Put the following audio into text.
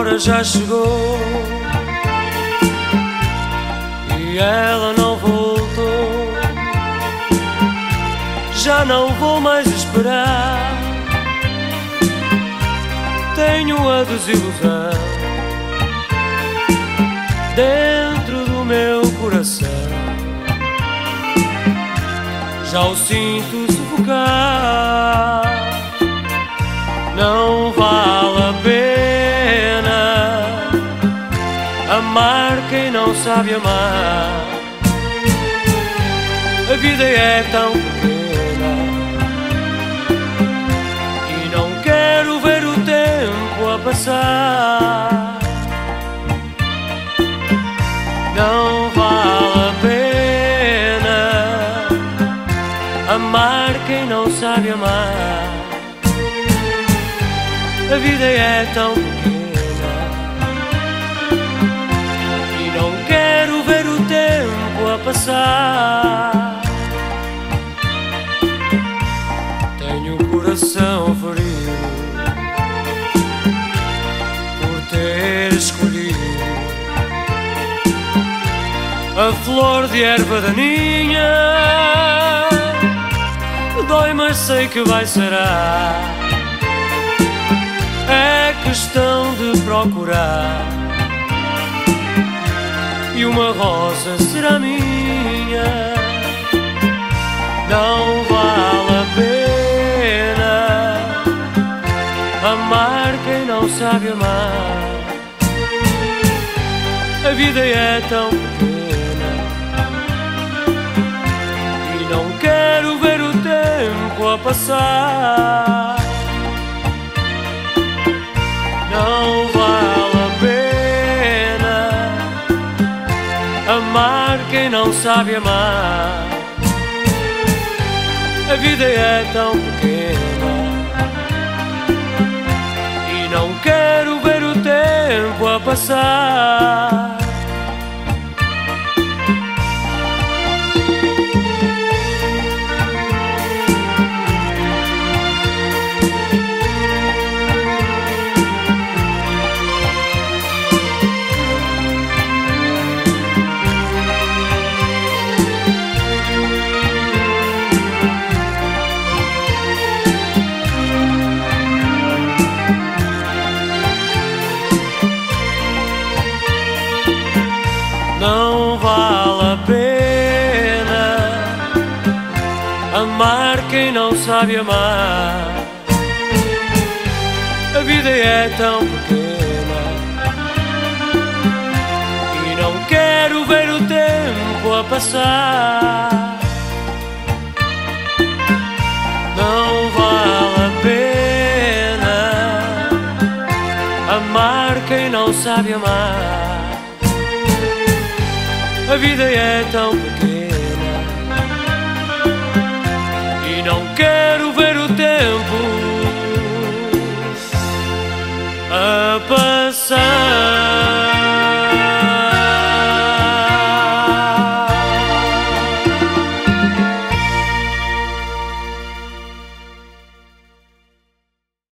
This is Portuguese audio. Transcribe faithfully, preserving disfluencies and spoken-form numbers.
hora já chegou e ela não voltou. Já não vou mais esperar, tenho a desilusão dentro do meu coração. Já o sinto sufocar. Não vale a pena amar quem não sabe amar. A vida é tão pequena e não quero ver o tempo a passar. Não vale a pena amar quem não sabe amar. A vida é tão pequena e não quero ver o tempo a passar. Tenho o coração ferido por ter escolhido a flor de erva daninha. Dói, mas sei que vai sarar. É questão de procurar e uma rosa será minha. Não vale a pena amar quem não sabe amar. A vida é tão pequena e não quero ver o tempo a passar. Não vale a pena amar quem não sabe amar. A vida é tão pequena e não quero ver o tempo a passar. Não vale a pena amar quem não sabe amar. A vida é tão pequena e não quero ver o tempo a passar. Não vale a pena amar quem não sabe amar. A vida é tão pequena e não quero ver o tempo a passar.